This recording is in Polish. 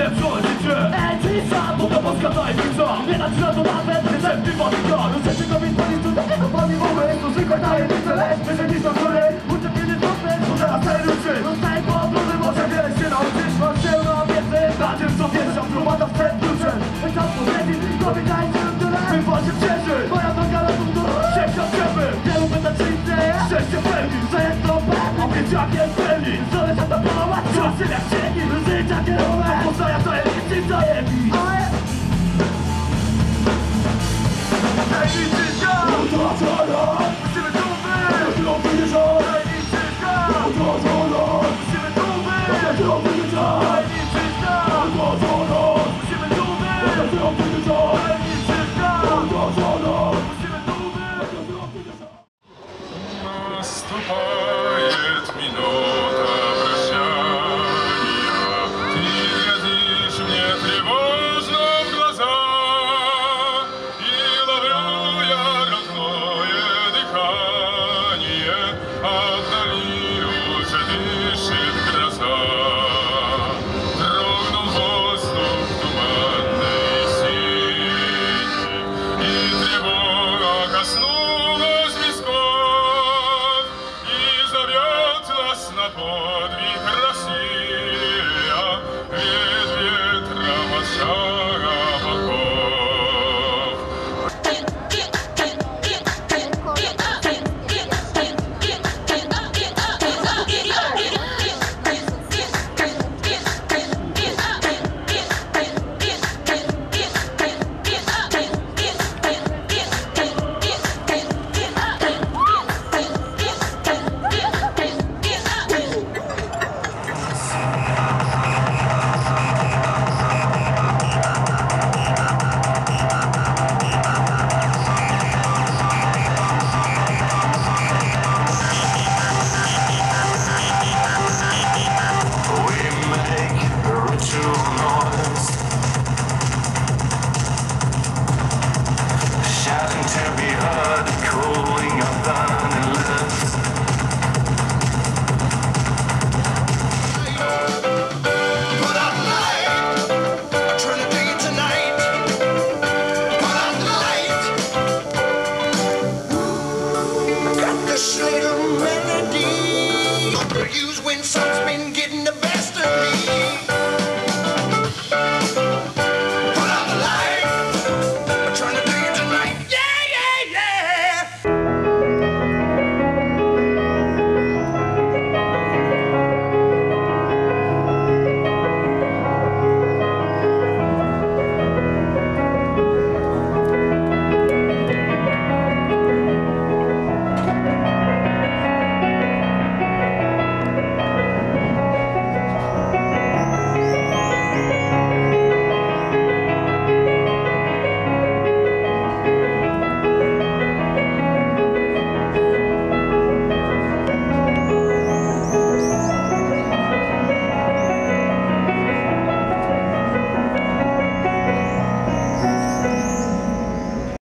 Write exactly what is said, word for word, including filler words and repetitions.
przechodzicie. Ej, cisza, bo to Polska tajemnica. Nie da ci na to nawet recepty wadnika. Rozszerzy go więc pani tu takiego pani mowy. To zwykłe tajemnice, lecz wyżej niż na wczoraj. Uczepniony trofem, to teraz tej ruszy. Zostań po drodze, może wiele się nauczysz. Masz się na wiedzy, na tym co wiesz. Prowada przed kluczem. Oj tam powiedzi, to wiedziajcie tyle. Wywalcie przeżyć, moja droga na tą drogę. Siedź od siebie, wielu pyta czy istnieje. Szczęście pełni, że jest to pewne. A więc jak jest pełni, zależy ta polować. Czasy jak cieni, życia kierowe. Poznaja tajemnicy zajebi. Tajemnicy świat! Utraczona! Musimy tu być! Musimy wyjeżdżać! Tajemnicy świat! Utraczona! Musimy tu być! Musimy wyjeżdżać! Tajemnicy świat! Utraczona! Musimy tu być! Musimy wyjeżdżać! Tajemnicy świat! Utraczona! Musimy tu być! Musimy wyjeżdżać! Наступает минута прощания, ты глядишь мне тревожно в глаза, и ловлю я родное дыхание, а вдали уже дышит гроза. Дрогнул воздух туманный синий, и тревога коснулась висков, и зовет нас на подвиг Россия, ведь ветром от шага боков. This little melody use